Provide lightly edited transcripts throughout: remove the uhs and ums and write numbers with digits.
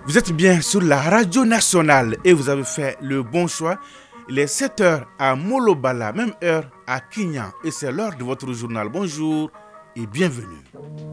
Vous êtes bien sur la radio nationale et vous avez fait le bon choix. Il est 7h à Molobala, même heure à Kenya. Et c'est l'heure de votre journal. Bonjour et bienvenue.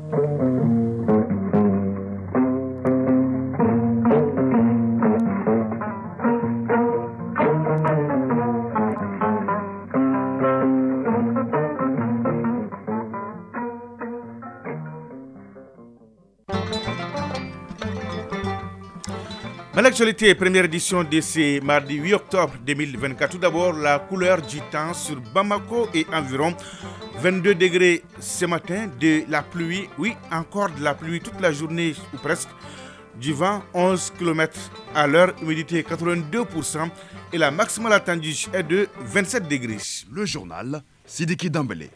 Dans l'actualité, première édition de ce mardi 8 octobre 2024. Tout d'abord, la couleur du temps sur Bamako et environ 22 degrés ce matin, de la pluie, oui, encore de la pluie toute la journée ou presque, du vent 11 km à l'heure, humidité 82% et la maximale attendue est de 27 degrés. Le journal Sidiki Dambélé.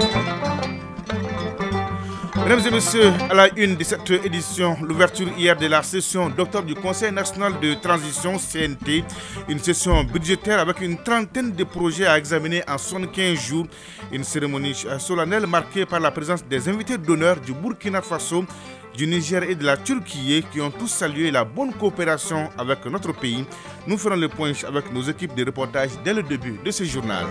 Mesdames et messieurs, à la une de cette édition, l'ouverture hier de la session d'octobre du Conseil national de transition CNT, une session budgétaire avec une trentaine de projets à examiner en 75 jours, une cérémonie solennelle marquée par la présence des invités d'honneur du Burkina Faso, du Niger et de la Turquie qui ont tous salué la bonne coopération avec notre pays. Nous ferons le point avec nos équipes de reportage dès le début de ce journal.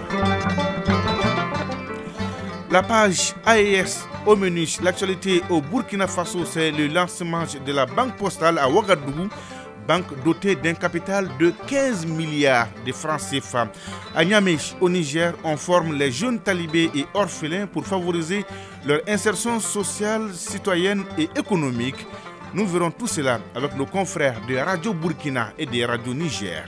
La page AES au menu, l'actualité au Burkina Faso, c'est le lancement de la banque postale à Ouagadougou, banque dotée d'un capital de 15 milliards de francs CFA. À Niamey, au Niger, on forme les jeunes talibés et orphelins pour favoriser leur insertion sociale, citoyenne et économique. Nous verrons tout cela avec nos confrères de Radio Burkina et de Radio Niger.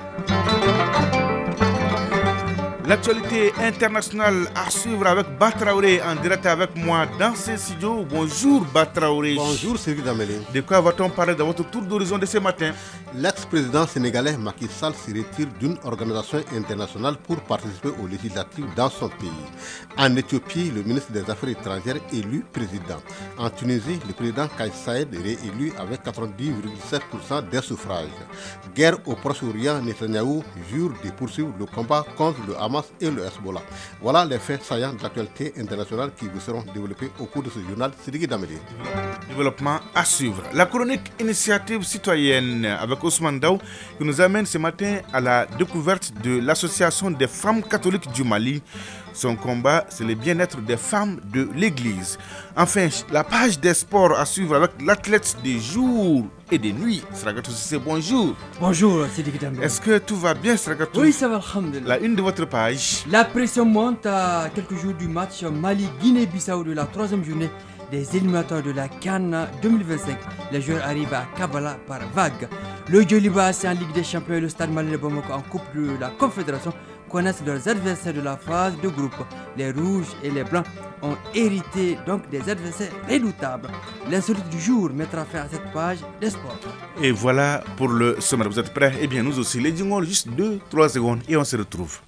L'actualité internationale à suivre avec Batraoré en direct avec moi dans ces studios. Bonjour Batraoré. Bonjour Sylvie Dameli. De quoi va-t-on parler dans votre tour d'horizon de ce matin? L'ex-président sénégalais Macky Sall se retire d'une organisation internationale pour participer aux législatives dans son pays. En Éthiopie, le ministre des Affaires étrangères élu président. En Tunisie, le président Kais Saied est réélu avec 90,7% des suffrages. Guerre au Proche-Orient, Netanyahou jure de poursuivre le combat contre le Hamas et le Hezbollah. Voilà les faits saillants de l'actualité internationale qui vous seront développés au cours de ce journal Sidiki Dameli. Développement à suivre. La chronique initiative citoyenne avec Ousmane Daou qui nous amène ce matin à la découverte de l'association des femmes catholiques du Mali. Son combat, c'est le bien-être des femmes de l'église. Enfin, la page des sports à suivre avec l'athlète des jours et des nuits. Sragatou Sissé, bonjour. Bonjour, Sidiki Dambélé. Est-ce que tout va bien, Sragatou? Oui, ça va, alhamdulillah. La une de votre page. La pression monte à quelques jours du match Mali-Guinée-Bissau de la troisième journée des éliminatoires de la CAN 2025. Les joueurs arrivent à Kabbalah par vague. Le Djoliba, c'est en Ligue des Champions et le Stade Malien de Bamako en Coupe de la Confédération connaissent leurs adversaires de la phase de groupe. Les rouges et les blancs ont hérité donc des adversaires redoutables. L'insolite du jour mettra fin à cette page des sports. Et voilà pour le sommaire. Vous êtes prêts? Eh bien, nous aussi. Les dingons, juste 2-3 secondes et on se retrouve.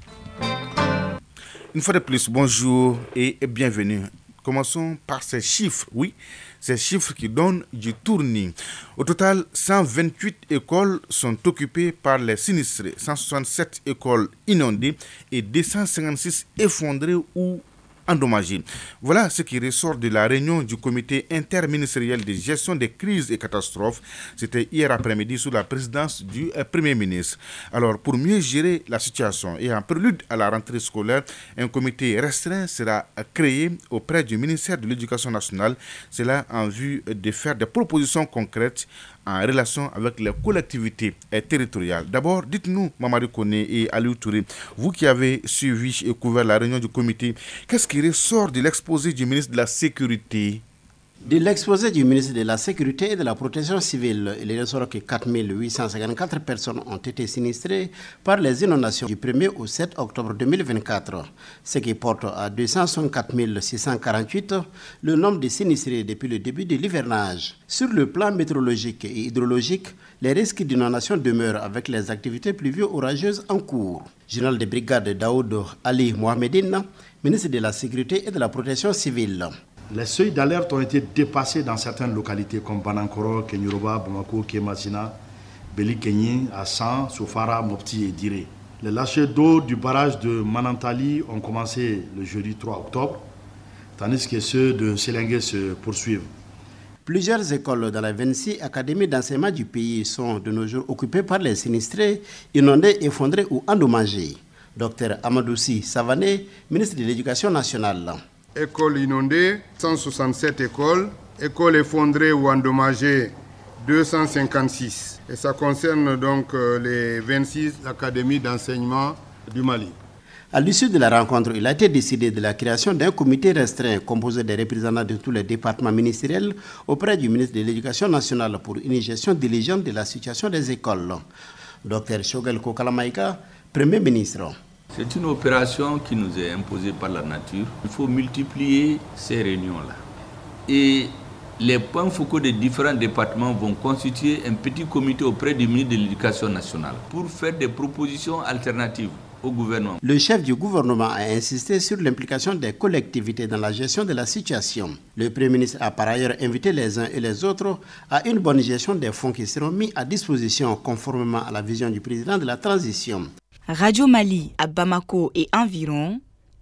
Une fois de plus, bonjour et bienvenue. Commençons par ces chiffres, oui, ces chiffres qui donnent du tournis. Au total, 128 écoles sont occupées par les sinistrés, 167 écoles inondées et 256 effondrées ou endommagées. Voilà ce qui ressort de la réunion du comité interministériel de gestion des crises et catastrophes. C'était hier après-midi sous la présidence du Premier ministre. Alors, pour mieux gérer la situation et en prélude à la rentrée scolaire, un comité restreint sera créé auprès du ministère de l'Éducation nationale. Cela en vue de faire des propositions concrètes en relation avec les collectivités territoriales. D'abord, dites-nous, Mamadou Koné et Aliou Touré, vous qui avez suivi et couvert la réunion du comité, qu'est-ce qui ressort de l'exposé du ministre de la Sécurité? De l'exposé du ministre de la Sécurité et de la Protection civile, il ressort que 4 854 personnes ont été sinistrées par les inondations du 1er au 7 octobre 2024, ce qui porte à 264 648 le nombre de sinistrés depuis le début de l'hivernage. Sur le plan météorologique et hydrologique, les risques d'inondation demeurent avec les activités pluvio-orageuses en cours. Général de brigade Daoud Ali Mohamedine, ministre de la Sécurité et de la Protection civile. Les seuils d'alerte ont été dépassés dans certaines localités comme Banankoro, Kenyuroba, Bamako, Kemasina, Beli-Kenyi, Assan, Soufara, Mopti et Diré. Les lâchers d'eau du barrage de Manantali ont commencé le jeudi 3 octobre, tandis que ceux de Sélingué se poursuivent. Plusieurs écoles dans les 26 académies d'enseignement du pays sont de nos jours occupées par les sinistrés, inondés, effondrés ou endommagés. Dr Amadoussi Savané, ministre de l'Éducation nationale. Écoles inondées, 167 écoles. Écoles effondrées ou endommagées, 256. Et ça concerne donc les 26 académies d'enseignement du Mali. À l'issue de la rencontre, il a été décidé de la création d'un comité restreint composé des représentants de tous les départements ministériels auprès du ministre de l'Éducation nationale pour une gestion diligente de la situation des écoles. Dr Shogel Kokalamaïka, Premier ministre. C'est une opération qui nous est imposée par la nature. Il faut multiplier ces réunions-là. Et les points focaux des différents départements vont constituer un petit comité auprès du ministre de l'Éducation nationale pour faire des propositions alternatives au gouvernement. Le chef du gouvernement a insisté sur l'implication des collectivités dans la gestion de la situation. Le Premier ministre a par ailleurs invité les uns et les autres à une bonne gestion des fonds qui seront mis à disposition conformément à la vision du président de la transition. Radio Mali à Bamako et environ,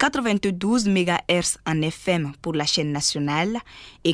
92 MHz en FM pour la chaîne nationale et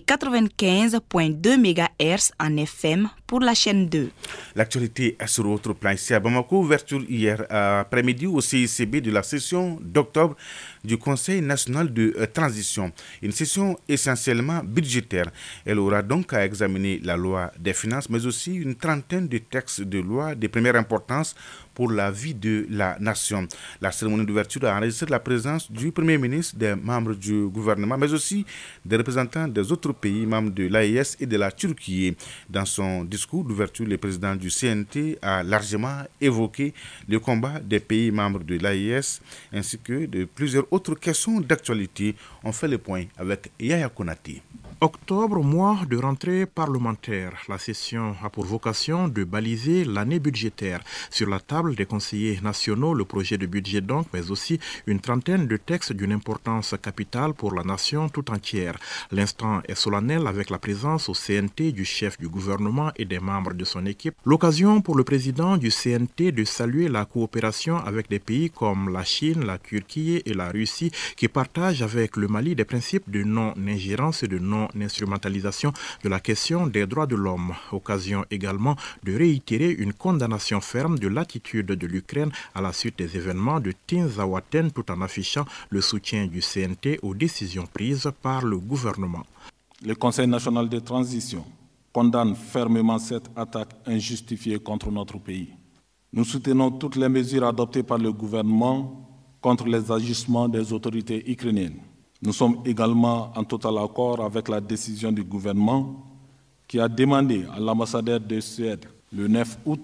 95.2 MHz en FM pour la chaîne 2. L'actualité est sur autre plan ici à Bamako, ouverture hier après-midi au CICB de la session d'octobre du Conseil national de transition. Une session essentiellement budgétaire. Elle aura donc à examiner la loi des finances, mais aussi une trentaine de textes de loi de première importance pour la vie de la nation. La cérémonie d'ouverture a enregistré la présence du Premier ministre, des membres du gouvernement, mais aussi des représentants des autres pays membres de l'AES et de la Turquie. Dans son discours d'ouverture, le président du CNT a largement évoqué le combat des pays membres de l'AES ainsi que de plusieurs autres questions d'actualité. On fait le point avec Yaya Konati. Octobre, mois de rentrée parlementaire. La session a pour vocation de baliser l'année budgétaire. Sur la table des conseillers nationaux, le projet de budget donc, mais aussi une trentaine de textes d'une importance capitale pour la nation tout entière. L'instant est solennel avec la présence au CNT du chef du gouvernement et des membres de son équipe. L'occasion pour le président du CNT de saluer la coopération avec des pays comme la Chine, la Turquie et la Russie qui partagent avec le Mali des principes de non-ingérence et de non-instrumentalisation de la question des droits de l'homme. Occasion également de réitérer une condamnation ferme de l'attitude de l'Ukraine à la suite des événements de Tinzaouaten tout en affichant le soutien du CNT aux décisions prises par le gouvernement. Le Conseil national de transition condamne fermement cette attaque injustifiée contre notre pays. Nous soutenons toutes les mesures adoptées par le gouvernement contre les agissements des autorités ukrainiennes. Nous sommes également en total accord avec la décision du gouvernement qui a demandé à l'ambassadeur de Suède le 9 août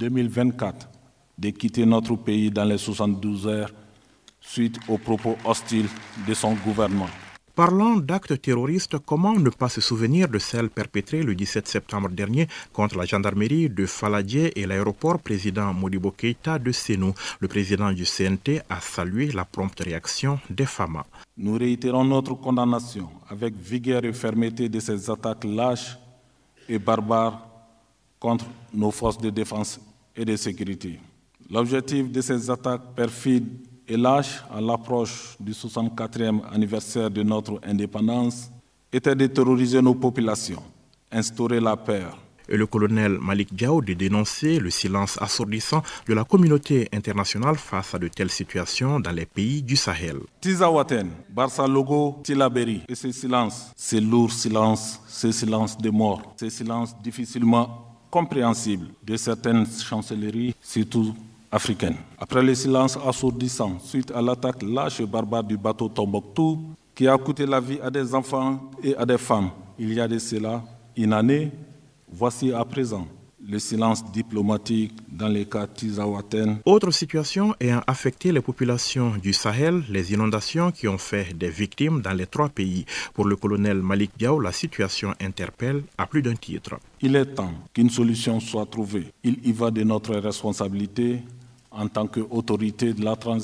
2024 de quitter notre pays dans les 72 heures suite aux propos hostiles de son gouvernement. Parlant d'actes terroristes, comment ne pas se souvenir de celles perpétrées le 17 septembre dernier contre la gendarmerie de Faladje et l'aéroport président Modibo Keïta de Sénou. Le président du CNT a salué la prompte réaction des FAMA. Nous réitérons notre condamnation avec vigueur et fermeté de ces attaques lâches et barbares contre nos forces de défense et de sécurité. L'objectif de ces attaques perfides et lâche à l'approche du 64e anniversaire de notre indépendance était de terroriser nos populations, instaurer la peur. Et le colonel Malik Diaw de dénoncer le silence assourdissant de la communauté internationale face à de telles situations dans les pays du Sahel. Tinzaouaten, Barça Logo, Tilaberi, et ce silence, ces lourds silences, ces silences de mort, ces silences difficilement compréhensibles de certaines chancelleries, surtout africaine. Après le silence assourdissant suite à l'attaque lâche et barbare du bateau Tombouctou qui a coûté la vie à des enfants et à des femmes il y a de cela une année, voici à présent le silence diplomatique dans les cas Tinzaouaten. Autre situation ayant affecté les populations du Sahel, les inondations qui ont fait des victimes dans les 3 pays. Pour le colonel Malik Diaw, la situation interpelle à plus d'un titre. Il est temps qu'une solution soit trouvée. Il y va de notre responsabilité en tant qu'autorité de la transition.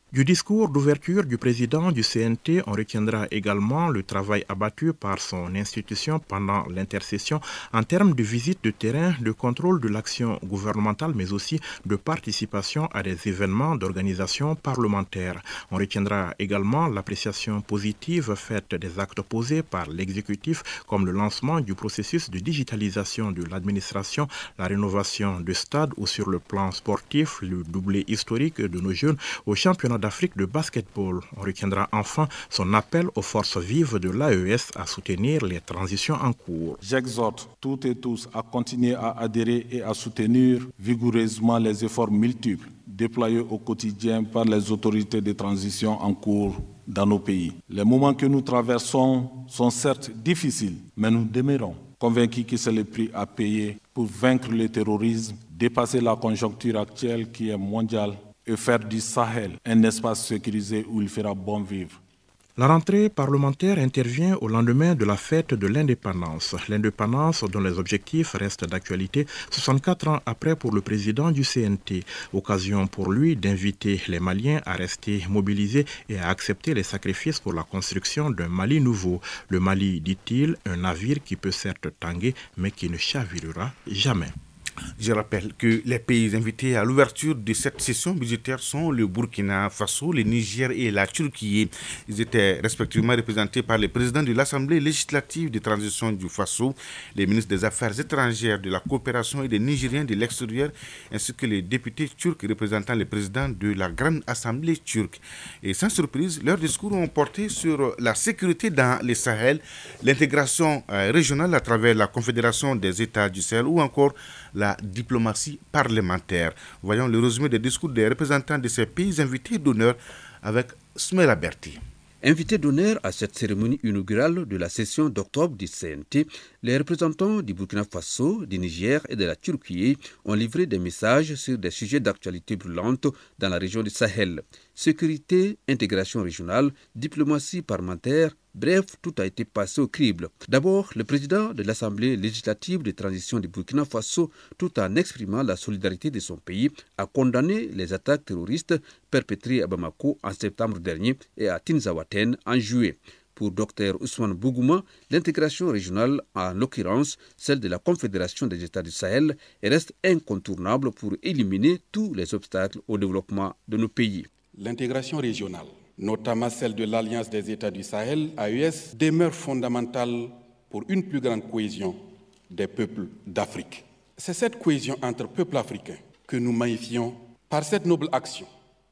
Du discours d'ouverture du président du CNT, on retiendra également le travail abattu par son institution pendant l'intercession en termes de visite de terrain, de contrôle de l'action gouvernementale, mais aussi de participation à des événements d'organisation parlementaire. On retiendra également l'appréciation positive faite des actes posés par l'exécutif, comme le lancement du processus de digitalisation de l'administration, la rénovation de stades ou sur le plan sportif, le doublé historique de nos jeunes au championnat d'Afrique de basketball. On retiendra enfin son appel aux forces vives de l'AES à soutenir les transitions en cours. J'exhorte toutes et tous à continuer à adhérer et à soutenir vigoureusement les efforts multiples déployés au quotidien par les autorités de transition en cours dans nos pays. Les moments que nous traversons sont certes difficiles, mais nous demeurons convaincus que c'est le prix à payer pour vaincre le terrorisme, dépasser la conjoncture actuelle qui est mondiale et faire du Sahel un espace sécurisé où il fera bon vivre. La rentrée parlementaire intervient au lendemain de la fête de l'indépendance. L'indépendance dont les objectifs restent d'actualité 64 ans après pour le président du CNT. Occasion pour lui d'inviter les Maliens à rester mobilisés et à accepter les sacrifices pour la construction d'un Mali nouveau. Le Mali, dit-il, un navire qui peut certes tanguer mais qui ne chavirera jamais. Je rappelle que les pays invités à l'ouverture de cette session budgétaire sont le Burkina Faso, le Niger et la Turquie. Ils étaient respectivement représentés par le président de l'Assemblée législative de transition du Faso, les ministres des Affaires étrangères, de la coopération et des Nigériens de l'extérieur, ainsi que les députés turcs représentant le président de la Grande Assemblée turque. Et sans surprise, leurs discours ont porté sur la sécurité dans le Sahel, l'intégration régionale à travers la Confédération des États du Sahel ou encore la diplomatie parlementaire. Voyons le résumé des discours des représentants de ces pays invités d'honneur avec Smela Berti. Invités d'honneur à cette cérémonie inaugurale de la session d'octobre du CNT, les représentants du Burkina Faso, du Niger et de la Turquie ont livré des messages sur des sujets d'actualité brûlante dans la région du Sahel. Sécurité, intégration régionale, diplomatie parlementaire, bref, tout a été passé au crible. D'abord, le président de l'Assemblée législative de transition du Burkina Faso, tout en exprimant la solidarité de son pays, a condamné les attaques terroristes perpétrées à Bamako en septembre dernier et à Tinzaouaten en juillet. Pour Dr Ousmane Bougouma, l'intégration régionale, en l'occurrence celle de la Confédération des États du Sahel, reste incontournable pour éliminer tous les obstacles au développement de nos pays. L'intégration régionale, notamment celle de l'Alliance des États du Sahel, AES, demeure fondamentale pour une plus grande cohésion des peuples d'Afrique. C'est cette cohésion entre peuples africains que nous magnifions par cette noble action.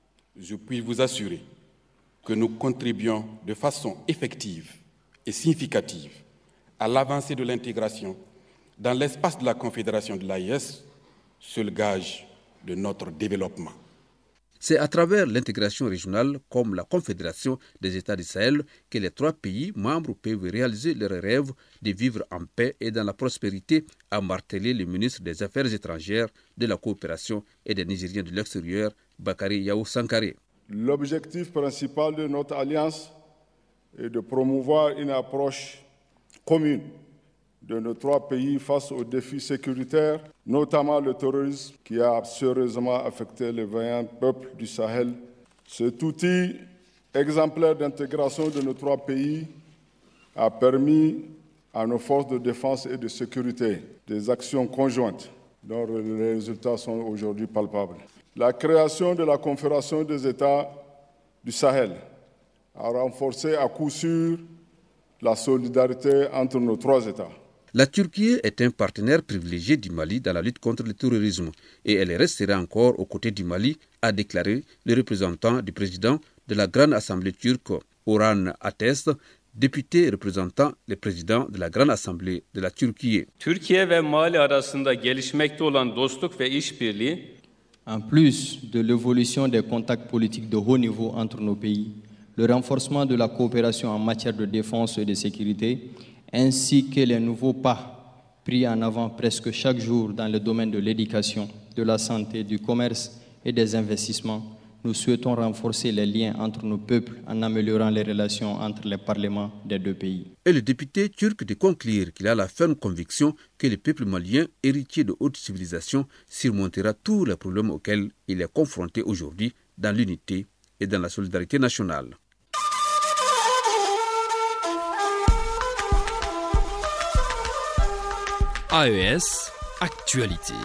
Je puis vous assurer que nous contribuons de façon effective et significative à l'avancée de l'intégration dans l'espace de la Confédération de l'AES, seul gage de notre développement. C'est à travers l'intégration régionale comme la Confédération des États du Sahel que les 3 pays membres peuvent réaliser leur rêve de vivre en paix et dans la prospérité, a martelé le ministre des Affaires étrangères, de la coopération et des Nigériens de l'extérieur, Bakary Yao Sankaré. L'objectif principal de notre alliance est de promouvoir une approche commune de nos 3 pays face aux défis sécuritaires, notamment le terrorisme qui a sérieusement affecté les vaillants peuples du Sahel. Cet outil exemplaire d'intégration de nos 3 pays a permis à nos forces de défense et de sécurité des actions conjointes dont les résultats sont aujourd'hui palpables. La création de la Confédération des États du Sahel a renforcé à coup sûr la solidarité entre nos 3 États. La Turquie est un partenaire privilégié du Mali dans la lutte contre le terrorisme et elle restera encore aux côtés du Mali, a déclaré le représentant du président de la Grande Assemblée turque, Orhan Ates, député représentant le président de la Grande Assemblée de la Turquie. Türkiye ve Mali arasında gelişmekte olan dostluk ve işbirliği, en plus de l'évolution des contacts politiques de haut niveau entre nos pays, le renforcement de la coopération en matière de défense et de sécurité, ainsi que les nouveaux pas pris en avant presque chaque jour dans le domaine de l'éducation, de la santé, du commerce et des investissements, nous souhaitons renforcer les liens entre nos peuples en améliorant les relations entre les parlements des 2 pays. Et le député turc de conclure qu'il a la ferme conviction que le peuple malien, héritier de haute civilisation, surmontera tous les problèmes auxquels il est confronté aujourd'hui dans l'unité et dans la solidarité nationale. AES, actualité.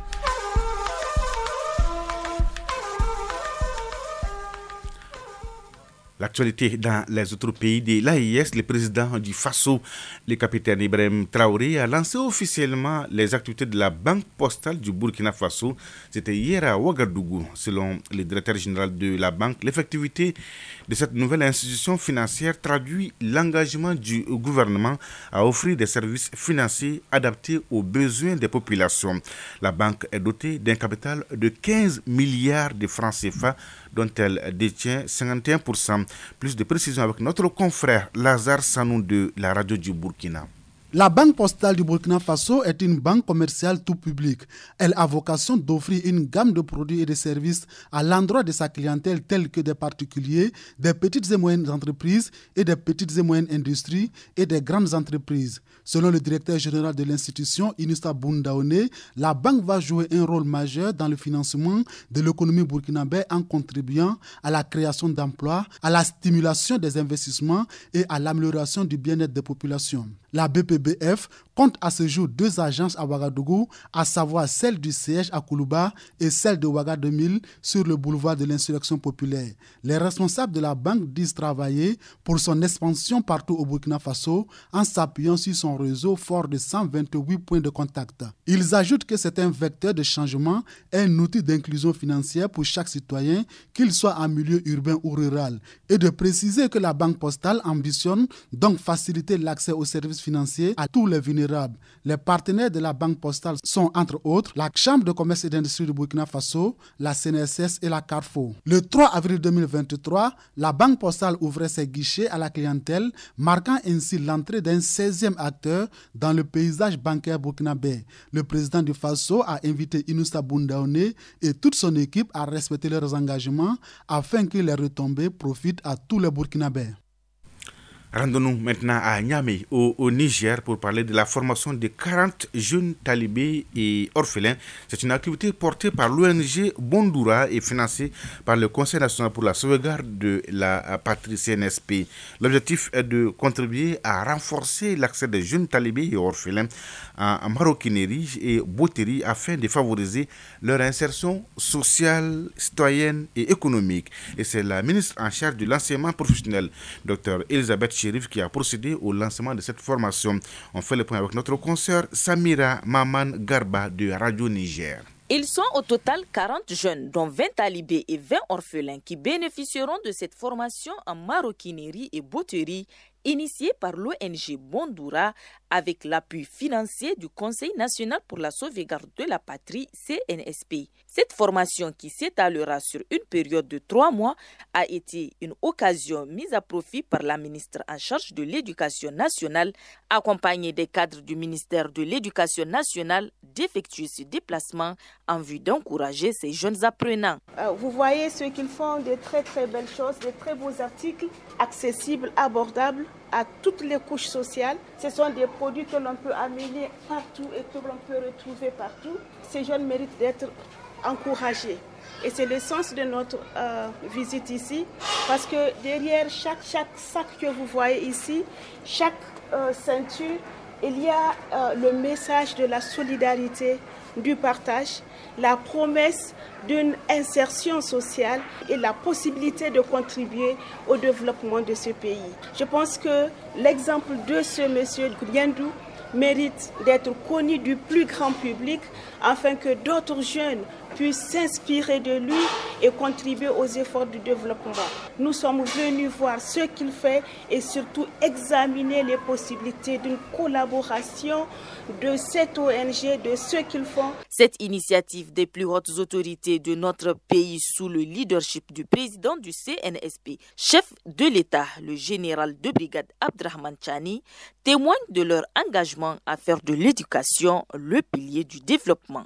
L'actualité dans les autres pays de l'AES, le président du Faso, le capitaine Ibrahim Traoré, a lancé officiellement les activités de la Banque postale du Burkina Faso. C'était hier à Ouagadougou. Selon le directeur général de la banque, l'effectivité de cette nouvelle institution financière traduit l'engagement du gouvernement à offrir des services financiers adaptés aux besoins des populations. La banque est dotée d'un capital de 15 milliards de francs CFA, dont elle détient 51%. Plus de précisions avec notre confrère Lazare Sanou de la radio du Burkina. La Banque postale du Burkina Faso est une banque commerciale tout public. Elle a vocation d'offrir une gamme de produits et de services à l'endroit de sa clientèle tels que des particuliers, des petites et moyennes entreprises et des petites et moyennes industries et des grandes entreprises. Selon le directeur général de l'institution, Inusa Boundaoné, la banque va jouer un rôle majeur dans le financement de l'économie burkinabé en contribuant à la création d'emplois, à la stimulation des investissements et à l'amélioration du bien-être des populations. La BPBF compte à ce jour 2 agences à Ouagadougou, à savoir celle du siège à Koulouba et celle de Ouaga 2000 sur le boulevard de l'insurrection populaire. Les responsables de la banque disent travailler pour son expansion partout au Burkina Faso en s'appuyant sur son réseau fort de 128 points de contact. Ils ajoutent que c'est un vecteur de changement, un outil d'inclusion financière pour chaque citoyen, qu'il soit en milieu urbain ou rural, et de préciser que la banque postale ambitionne donc faciliter l'accès aux services financiers à tous les vulnérables. Les partenaires de la banque postale sont entre autres la Chambre de commerce et d'industrie du Burkina Faso, la CNSS et la Carrefour. Le 3 avril 2023, la banque postale ouvrait ses guichets à la clientèle, marquant ainsi l'entrée d'un 16e acteur dans le paysage bancaire burkinabé. Le président du Faso a invité Inusa Boundaoné et toute son équipe à respecter leurs engagements afin que les retombées profitent à tous les Burkinabés. Rendons-nous maintenant à Niamey, au Niger, pour parler de la formation de 40 jeunes talibés et orphelins. C'est une activité portée par l'ONG Bondoura et financée par le Conseil national pour la sauvegarde de la patrie CNSP. L'objectif est de contribuer à renforcer l'accès des jeunes talibés et orphelins en maroquinerie et bouterie afin de favoriser leur insertion sociale, citoyenne et économique. Et c'est la ministre en charge de l'enseignement professionnel, Dr Elisabeth Chérif, qui a procédé au lancement de cette formation. On fait le point avec notre consoeur Samira Maman Garba de Radio Niger. Ils sont au total 40 jeunes, dont 20 talibés et 20 orphelins, qui bénéficieront de cette formation en maroquinerie et bouterie initiée par l'ONG Bondoura avec l'appui financier du Conseil national pour la sauvegarde de la patrie CNSP. Cette formation, qui s'étalera sur une période de 3 mois, a été une occasion mise à profit par la ministre en charge de l'Éducation nationale, accompagnée des cadres du ministère de l'Éducation nationale, d'effectuer ce déplacement en vue d'encourager ces jeunes apprenants. Vous voyez ce qu'ils font, de très très belles choses, de très beaux articles accessibles, abordables à toutes les couches sociales. Ce sont des produits que l'on peut amener partout et que l'on peut retrouver partout. Ces jeunes méritent d'être encouragés. Et c'est le sens de notre visite ici, parce que derrière chaque sac que vous voyez ici, chaque ceinture, il y a le message de la solidarité, du partage, la promesse d'une insertion sociale et la possibilité de contribuer au développement de ce pays. Je pense que l'exemple de ce monsieur Gouriandou mérite d'être connu du plus grand public afin que d'autres jeunes puissent s'inspirer de lui et contribuer aux efforts du développement. Nous sommes venus voir ce qu'il fait et surtout examiner les possibilités d'une collaboration de cette ONG, de ce qu'ils font. Cette initiative des plus hautes autorités de notre pays sous le leadership du président du CNSP, chef de l'État, le général de brigade Abdrahman Chani, témoigne de leur engagement à faire de l'éducation le pilier du développement.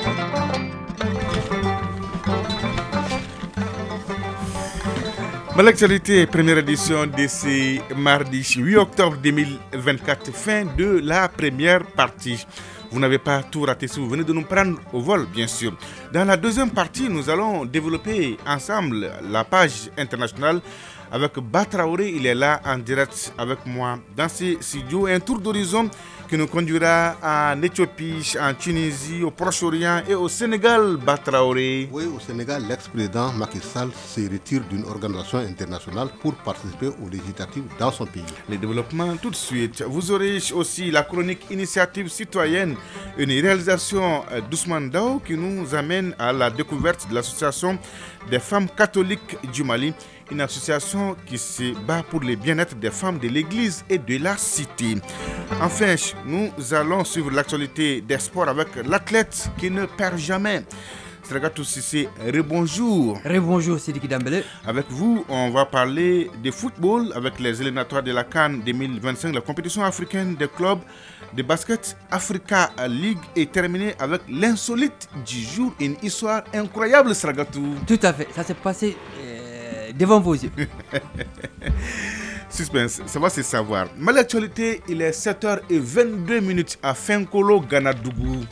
L'actualité, première édition de ce mardi 8 octobre 2024, fin de la première partie. Vous n'avez pas tout raté si vous venez de nous prendre au vol, bien sûr. Dans la deuxième partie, nous allons développer ensemble la page internationale avec Batraoré. Il est là en direct avec moi dans ces studios. Un tour d'horizon qui nous conduira en Éthiopie, en Tunisie, au Proche-Orient et au Sénégal. Batraoré. Oui, au Sénégal, l'ex-président Macky Sall se retire d'une organisation internationale pour participer aux législatives dans son pays. Les développements tout de suite. Vous aurez aussi la chronique Initiative citoyenne, une réalisation d'Ousmane Dao qui nous amène à la découverte de l'association des femmes catholiques du Mali, une association qui se bat pour le bien-être des femmes de l'église et de la cité. Enfin, nous allons suivre l'actualité des sports avec l'athlète qui ne perd jamais. Sragatou Sissé, rebonjour. Rebonjour Sidiki Dambélé. Avec vous, on va parler de football avec les éliminatoires de la CAN 2025. La compétition africaine des clubs de basket Africa League est terminée avec l'insolite du jour, une histoire incroyable, Sragatou. Tout à fait, ça s'est passé devant vos yeux. Suspense, ça va se savoir. Mais l'actualité, il est 7h22 à Fenkolo, Ganadougou.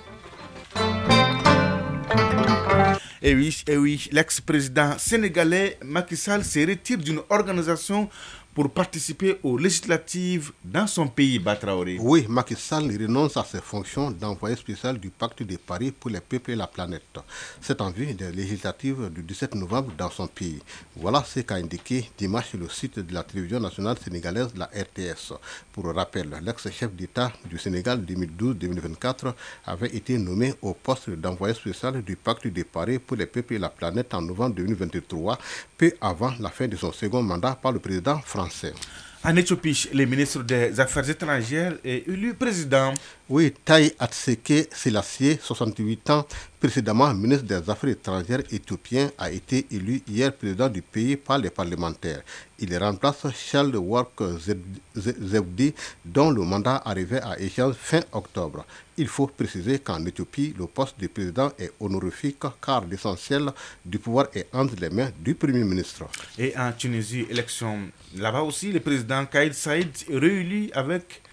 Et oui, l'ex-président sénégalais Macky Sall se retire d'une organisation pour participer aux législatives dans son pays, Batraoré. Oui, Macky Sall renonce à ses fonctions d'envoyé spécial du Pacte de Paris pour les peuples et la planète. C'est en vue des législatives du 17 novembre dans son pays. Voilà ce qu'a indiqué dimanche le site de la télévision nationale sénégalaise, la RTS. Pour rappel, l'ex-chef d'État du Sénégal 2012-2024 avait été nommé au poste d'envoyé spécial du Pacte de Paris pour les peuples et la planète en novembre 2023, peu avant la fin de son second mandat par le président français. En Éthiopie, le ministre des Affaires étrangères est élu président. Oui, Taye Atseke Selassie, 68 ans, précédemment ministre des Affaires étrangères éthiopien, a été élu hier président du pays par les parlementaires. Il remplace Charles Work Zewde, dont le mandat arrivait à échéance fin octobre. Il faut préciser qu'en Éthiopie, le poste de président est honorifique car l'essentiel du pouvoir est entre les mains du Premier ministre. Et en Tunisie, élection. Là-bas aussi, le président Kais Saied est réélu avec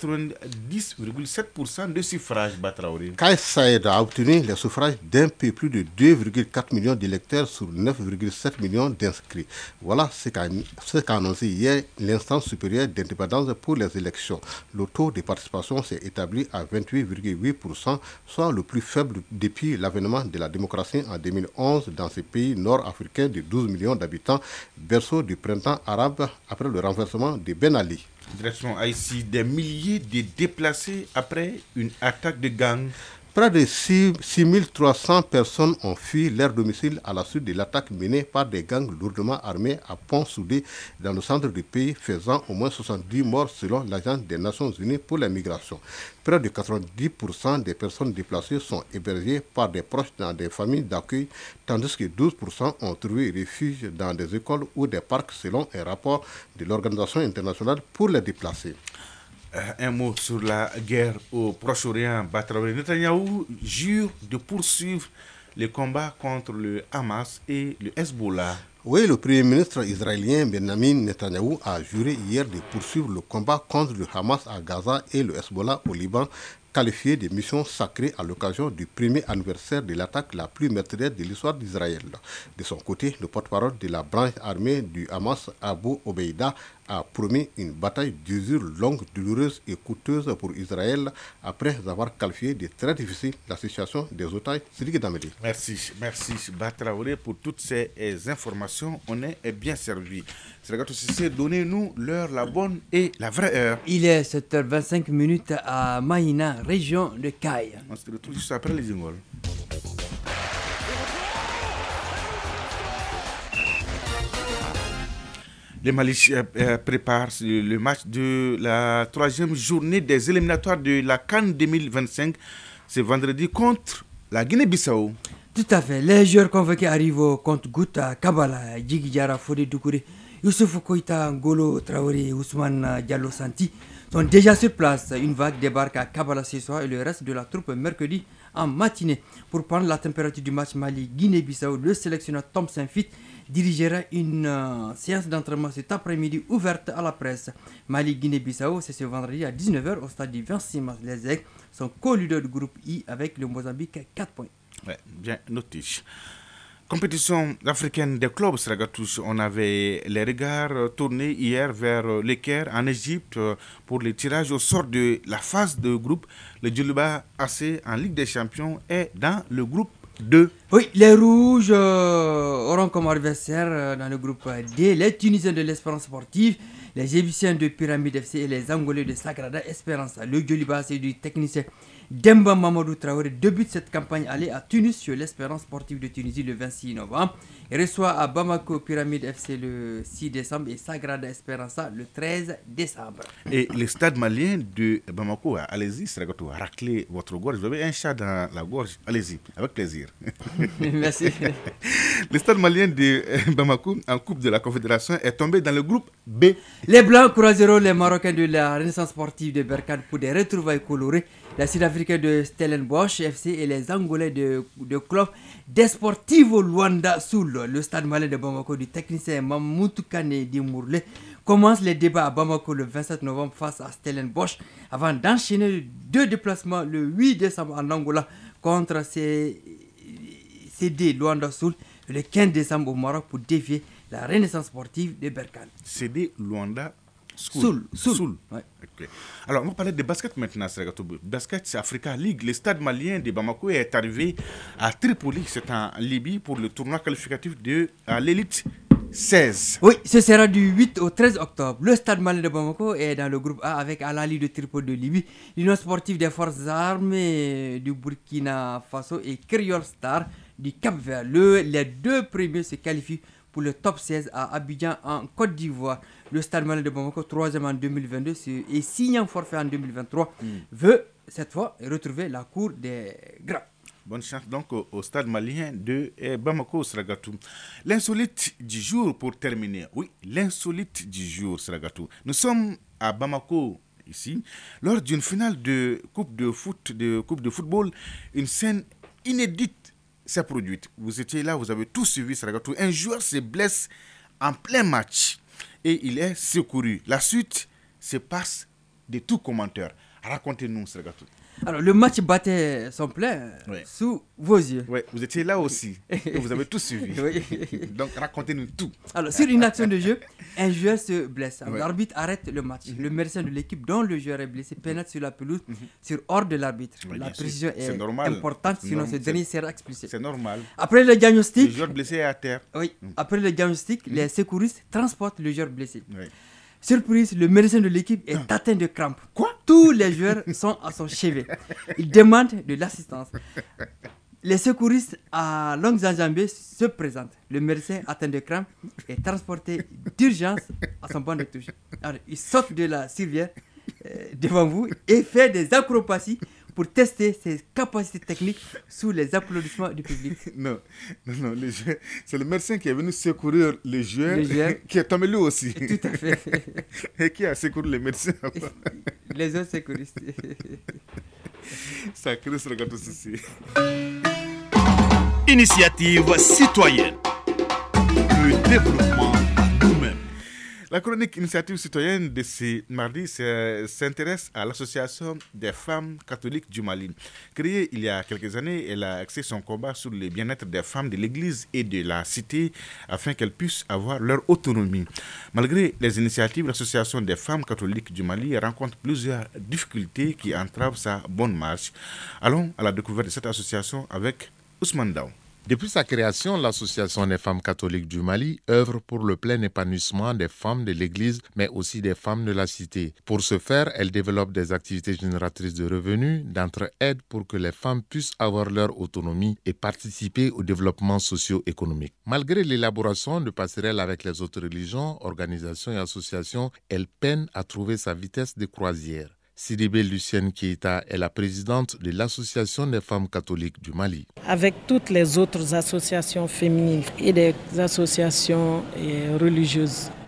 90,7% de suffrages, Batraoré. Kais Saied a obtenu les suffrages d'un peu plus de 2,4 millions d'électeurs sur 9,7 millions d'inscrits. Voilà ce qu'a annoncé hier l'instance supérieure d'indépendance pour les élections. Le taux de participation s'est établi à 28,8%, soit le plus faible depuis l'avènement de la démocratie en 2011 dans ce pays nord-africain de 12 millions d'habitants, berceau du printemps arabe après le renversement de Ben Ali. Direction Haïti, des milliers de déplacés après une attaque de gang. Près de 6300 personnes ont fui leur domicile à la suite de l'attaque menée par des gangs lourdement armés à Pont-Soudé dans le centre du pays, faisant au moins 70 morts selon l'Agence des Nations Unies pour la migration. Près de 90% des personnes déplacées sont hébergées par des proches dans des familles d'accueil, tandis que 12% ont trouvé refuge dans des écoles ou des parcs selon un rapport de l'Organisation internationale pour les déplacés. Un mot sur la guerre au Proche-Orient. Batraoré, Netanyahou jure de poursuivre les combats contre le Hamas et le Hezbollah. Oui, le Premier ministre israélien Benjamin Netanyahou a juré hier de poursuivre le combat contre le Hamas à Gaza et le Hezbollah au Liban, qualifié de mission sacrée à l'occasion du premier anniversaire de l'attaque la plus meurtrière de l'histoire d'Israël. De son côté, le porte-parole de la branche armée du Hamas, Abu Obeida, a promis une bataille d'usure longue, douloureuse et coûteuse pour Israël après avoir qualifié de très difficile la situation des otages. Merci Batraoré pour toutes ces informations. On est bien servi. Donnez-nous l'heure, la bonne et la vraie heure. Il est 7h25 à Mahina, région de Caille. On se retrouve juste après les jingles. Les Mali préparent le match de la troisième journée des éliminatoires de la CAN 2025 ce vendredi contre la Guinée-Bissau. Tout à fait. Les joueurs convoqués arrivent au compte-gouttes Kabala, Djigui Diarra, Fodé Doucouré, Youssouf Koïta, Ngolo Traoré et Ousmane Diallo Santi sont déjà sur place. Une vague débarque à Kabala ce soir et le reste de la troupe mercredi en matinée. Pour prendre la température du match Mali-Guinée-Bissau, le sélectionneur Tom Saint-Fit dirigera une séance d'entraînement cet après-midi ouverte à la presse. Mali-Guinée-Bissau, c'est ce vendredi à 19h au stade du 26 mars. Les Aigles sont co-leaders du groupe I avec le Mozambique 4 points. Ouais, bien noté. Compétition africaine des clubs, Sragatouche. On avait les regards tournés hier vers le Caire en Égypte pour le tirage au sort de la phase de groupe. Le Djoliba AC en Ligue des Champions est dans le groupe 2. Oui, les Rouges auront comme adversaire dans le groupe D les Tunisiens de l'Espérance sportive, les Égyptiens de Pyramide FC et les Angolais de Sagrada Esperança. Le Djoliba AC du technicien Demba Mamadou Traoré débute cette campagne allée à Tunis sur l'Espérance sportive de Tunisie le 26 novembre. Il reçoit à Bamako Pyramide FC le 6 décembre et Sagrada Esperança le 13 décembre. Et le stade malien de Bamako, allez-y, Sragatou, raclez votre gorge. Vous avez un chat dans la gorge, allez-y, avec plaisir. Merci. Le stade malien de Bamako en Coupe de la Confédération est tombé dans le groupe B. Les Blancs croiseront les Marocains de la Renaissance sportive de Berkane pour des retrouvailles colorées. Les Sud-Africains de Stellenbosch FC et les Angolais de club Desportivo Luanda Sul. Le stade malien de Bamako du technicien Mamoutou Kane Dimourle commence les débats à Bamako le 27 novembre face à Stellenbosch avant d'enchaîner 2 déplacements le 8 décembre en Angola contre CD Luanda Sul et le 15 décembre au Maroc pour défier la Renaissance sportive de Berkane. CD Luanda Soul. Ouais. Okay. Alors, on va parler de basket maintenant. Basket, c'est Africa League. Le stade malien de Bamako est arrivé à Tripoli, c'est en Libye, pour le tournoi qualificatif de l'élite 16. Oui, ce sera du 8 au 13 octobre. Le stade malien de Bamako est dans le groupe A avec Al Ahly de Tripoli de Libye, l'Union sportive des forces armées du Burkina Faso et Kriol Star du Cap-Vert. Les 2 premiers se qualifient pour le top 16 à Abidjan en Côte d'Ivoire. Le stade malien de Bamako, 3e en 2022 et signant forfait en 2023, veut cette fois retrouver la cour des grands. Bonne chance donc au stade malien de Bamako, Sragatou. L'insolite du jour pour terminer. Oui, l'insolite du jour, Sragatou. Nous sommes à Bamako, ici, lors d'une finale de coupe de football, une scène inédite s'est produite. Vous étiez là, vous avez tout suivi, Sragatou. Un joueur se blesse en plein match et il est secouru. La suite se passe de tout commentaire. Racontez-nous, Sragatou. Alors, le match battait son plein sous vos yeux. Oui, vous étiez là aussi. Vous avez tout suivi. Donc, racontez-nous tout. Alors, sur une action de jeu, un joueur se blesse. L'arbitre arrête le match. Le médecin de l'équipe dont le joueur est blessé pénètre sur la pelouse sur ordre de l'arbitre. La précision est importante, sinon ce dernier sera expulsé. C'est normal. Après le diagnostic, le joueur blessé est à terre. Oui. Après le diagnostic, les secouristes transportent le joueur blessé. Surprise, le médecin de l'équipe est atteint de crampes. Quoi? Tous les joueurs sont à son chevet. Il demande de l'assistance. Les secouristes à longues enjambées se présentent. Le médecin atteint de crampes est transporté d'urgence à son banc de touche. Alors, il saute de la civière devant vous et fait des acrobaties pour tester ses capacités techniques sous les applaudissements du public. Non, c'est le médecin qui est venu secourir le joueur qui est tombé lui aussi. Tout à fait. Et qui a secouru le médecin? Les autres secouristes. Sacré Sragatou ceci. Initiative citoyenne. Le développement nous-mêmes. La chronique initiative citoyenne de ce mardi s'intéresse à l'association des femmes catholiques du Mali. Créée il y a quelques années, elle a axé son combat sur le bien-être des femmes de l'église et de la cité afin qu'elles puissent avoir leur autonomie. Malgré les initiatives, l'association des femmes catholiques du Mali rencontre plusieurs difficultés qui entravent sa bonne marche. Allons à la découverte de cette association avec Ousmane Daou. Depuis sa création, l'Association des femmes catholiques du Mali œuvre pour le plein épanouissement des femmes de l'Église, mais aussi des femmes de la cité. Pour ce faire, elle développe des activités génératrices de revenus, d'entraide pour que les femmes puissent avoir leur autonomie et participer au développement socio-économique. Malgré l'élaboration de passerelles avec les autres religions, organisations et associations, elle peine à trouver sa vitesse de croisière. Sidibé Lucienne Keita est la présidente de l'Association des femmes catholiques du Mali. Avec toutes les autres associations féminines et des associations religieuses,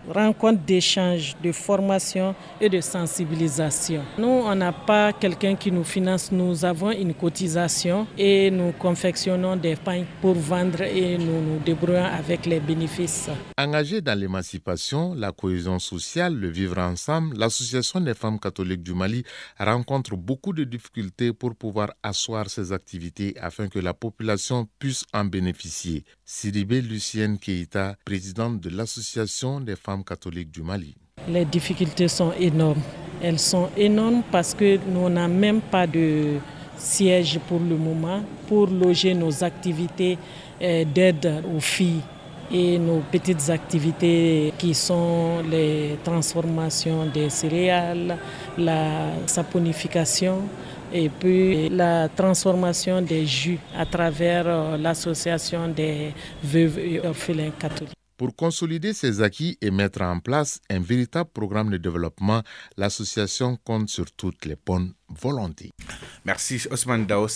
rencontres d'échange, de formation et de sensibilisation. Nous, on n'a pas quelqu'un qui nous finance, nous avons une cotisation et nous confectionnons des pains pour vendre et nous nous débrouillons avec les bénéfices. Engagée dans l'émancipation, la cohésion sociale, le vivre ensemble, l'Association des femmes catholiques du Mali rencontre beaucoup de difficultés pour pouvoir asseoir ses activités afin que la population puisse en bénéficier. Sidibé Lucienne Keïta, présidente de l'Association des femmes catholiques du Mali. Les difficultés sont énormes. Elles sont énormes parce que nous n'avons même pas de siège pour le moment pour loger nos activités d'aide aux filles et nos petites activités qui sont les transformations des céréales, la saponification et puis la transformation des jus à travers l'association des veuves et orphelins catholiques. Pour consolider ces acquis et mettre en place un véritable programme de développement, l'association compte sur toutes les bonnes volontés. Merci Ousmane Dao.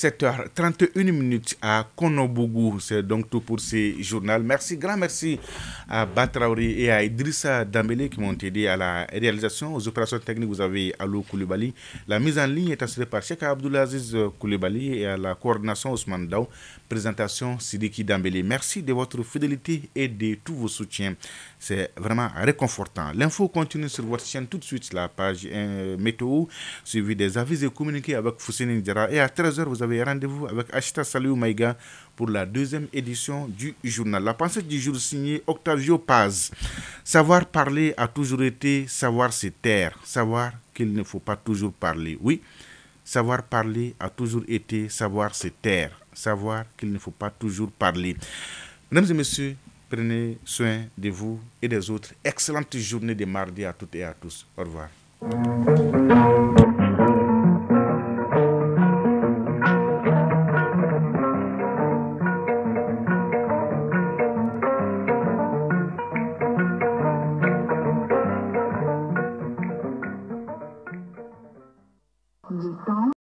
7h31 à Konobougou. C'est donc tout pour ce journal. Grand merci à Batraouri et à Idrissa Dambélé qui m'ont aidé à la réalisation. Aux opérations techniques, vous avez Alou Koulibaly. La mise en ligne est assurée par Cheikh Abdoulaziz Koulibaly et à la coordination Ousmane Dao. Présentation Sidiki Dambélé. Merci de votre fidélité et de tous vos soutiens. C'est vraiment réconfortant. L'info continue sur votre chaîne tout de suite, la page météo, suivi des avis et communiqués avec Foussine Ndiara. Et à 13h, vous avez rendez-vous avec Ashita Saliou Maïga pour la deuxième édition du journal. La pensée du jour signée Octavio Paz. Savoir parler a toujours été savoir se taire. Savoir qu'il ne faut pas toujours parler. Oui, savoir parler a toujours été savoir se taire. Savoir qu'il ne faut pas toujours parler. Mesdames et messieurs, prenez soin de vous et des autres. Excellente journée de mardi à toutes et à tous. Au revoir.